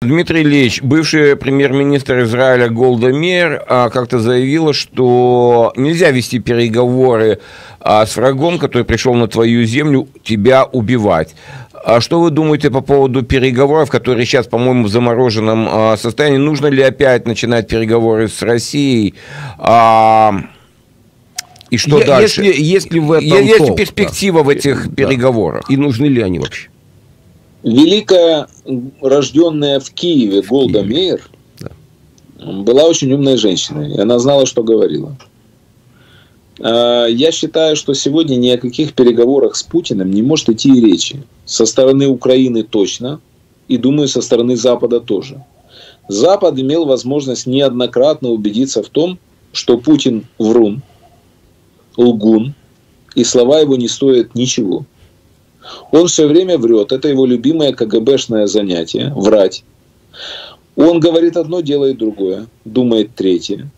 Дмитрий Ильич, бывший премьер-министр Израиля Голда Меир как-то заявила, что нельзя вести переговоры с врагом, который пришел на твою землю, тебя убивать. А что вы думаете по поводу переговоров, которые сейчас, по-моему, в замороженном состоянии? Нужно ли опять начинать переговоры с Россией? И что дальше? Есть ли в этом есть перспектива в этих переговорах? И нужны ли они вообще? Великая, рожденная в Киеве Голда Меир была очень умной женщиной. И она знала, что говорила. Я считаю, что сегодня ни о каких переговорах с Путиным не может идти и речи. Со стороны Украины точно. И, думаю, со стороны Запада тоже. Запад имел возможность неоднократно убедиться в том, что Путин врун, лгун, и слова его не стоят ничего. Он все время врет. Это его любимое КГБшное занятие – врать. Он говорит одно, делает другое, думает третье.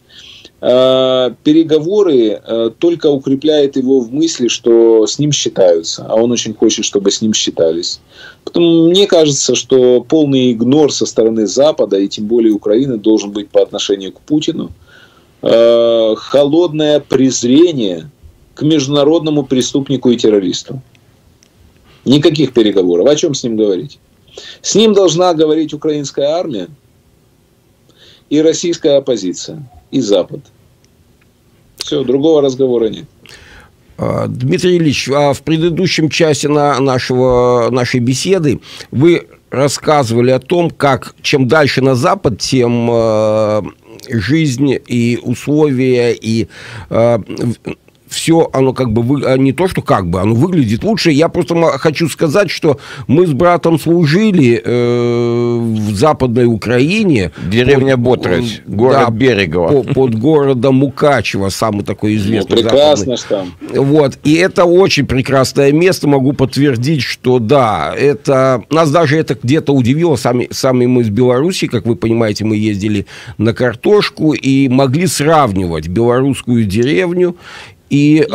Переговоры только укрепляют его в мысли, что с ним считаются, а он очень хочет, чтобы с ним считались. Поэтому мне кажется, что полный игнор со стороны Запада, и тем более Украины, должен быть по отношению к Путину. Холодное презрение к международному преступнику и террористу. Никаких переговоров. О чем с ним говорить? С ним должна говорить украинская армия и российская оппозиция, и Запад. Все, другого разговора нет. Дмитрий Ильич, в предыдущем часе нашей беседы вы рассказывали о том, как чем дальше на Запад, тем жизнь и условия, и все оно не то, что оно выглядит лучше. Я просто хочу сказать, что мы с братом служили в Западной Украине. Деревня Ботрать, город Берегово. Под городом Мукачево, самый такой известный. Прекрасно же там. Вот. И это очень прекрасное место. Могу подтвердить, что да, нас даже это где-то удивило. Сами мы из Беларуси, как вы понимаете, мы ездили на картошку и могли сравнивать белорусскую деревню и,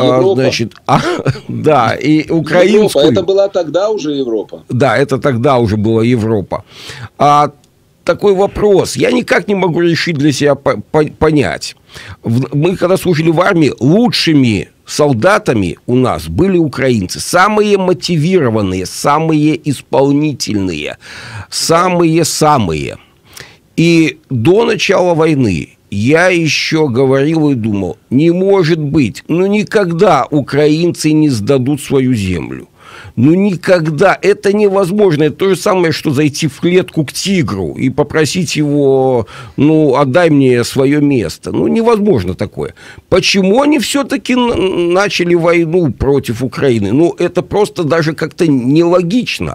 и украинскую. Европа. Это была тогда уже Европа. Да, это тогда уже была Европа. Такой вопрос. Я никак не могу решить для себя понять. Мы, когда служили в армии, лучшими солдатами у нас были украинцы. Самые мотивированные, самые исполнительные, самые. И до начала войны я еще говорил и думал, не может быть, никогда украинцы не сдадут свою землю. Никогда. Это невозможно. Это то же самое, что зайти в клетку к тигру и попросить его, отдай мне свое место. Невозможно такое. Почему они все-таки начали войну против Украины? Это просто даже как-то нелогично.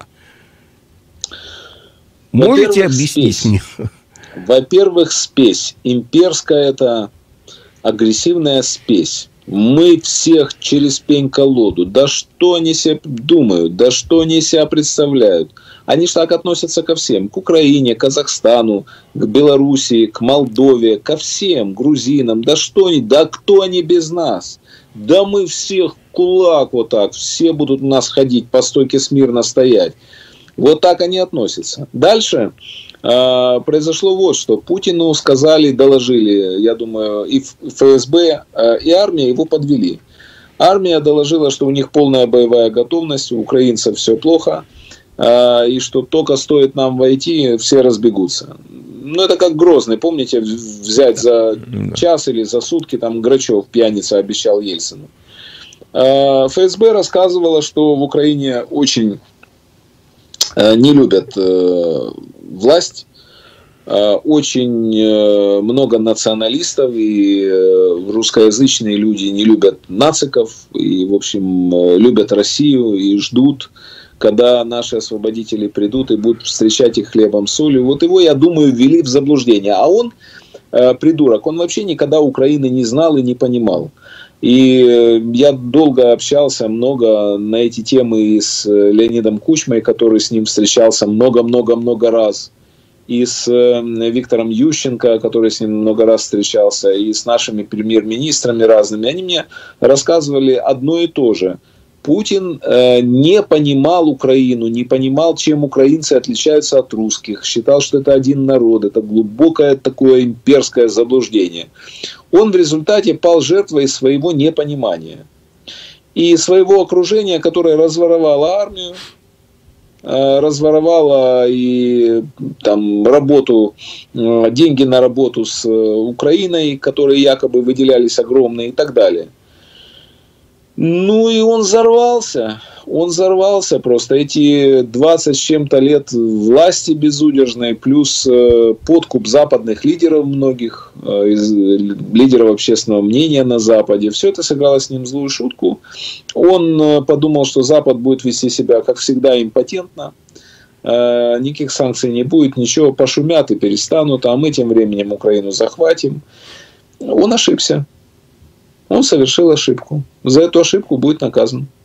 Можете объяснить мне? Во-первых, спесь. Имперская – это агрессивная спесь. Мы всех через пень-колоду. Да что они себе думают, да что они себя представляют. Они же так относятся ко всем. К Украине, к Казахстану, к Белоруссии, к Молдове, ко всем, грузинам. Да что они, да кто они без нас? Да мы всех в кулак вот так. Все будут у нас ходить, по стойке смирно стоять. Вот так они относятся. Дальше произошло вот что. Путину сказали, доложили, я думаю, и ФСБ, и армия его подвели. Армия доложила, что у них полная боевая готовность, у украинцев все плохо, и что только стоит нам войти, все разбегутся. Это как Грозный, помните, взять за час или за сутки, там Грачев, пьяница, обещал Ельцину. ФСБ рассказывала, что в Украине очень не любят власть, очень много националистов, и русскоязычные люди не любят нациков, и, в общем, любят Россию и ждут, когда наши освободители придут и будут встречать их хлебом, солью. Вот его, я думаю, ввели в заблуждение. А он, придурок, он вообще никогда Украины не знал и не понимал. И я долго общался, много на эти темы и с Леонидом Кучмой, который с ним встречался много-много-много раз, и с Виктором Ющенко, который с ним много раз встречался, и с нашими премьер-министрами разными. Они мне рассказывали одно и то же. Путин не понимал Украину, не понимал, чем украинцы отличаются от русских. Считал, что это один народ. Это глубокое такое имперское заблуждение. Он в результате пал жертвой своего непонимания. И своего окружения, которое разворовало армию, разворовало и там работу, деньги на работу с Украиной, которые якобы выделялись огромные и так далее. Ну и он взорвался просто. Эти 20 с чем-то лет власти безудержной, плюс подкуп западных лидеров многих, лидеров общественного мнения на Западе, все это сыграло с ним злую шутку. Он подумал, что Запад будет вести себя, как всегда, импотентно. Никаких санкций не будет, ничего, пошумят и перестанут, а мы тем временем Украину захватим. Он ошибся. Он совершил ошибку. За эту ошибку будет наказан.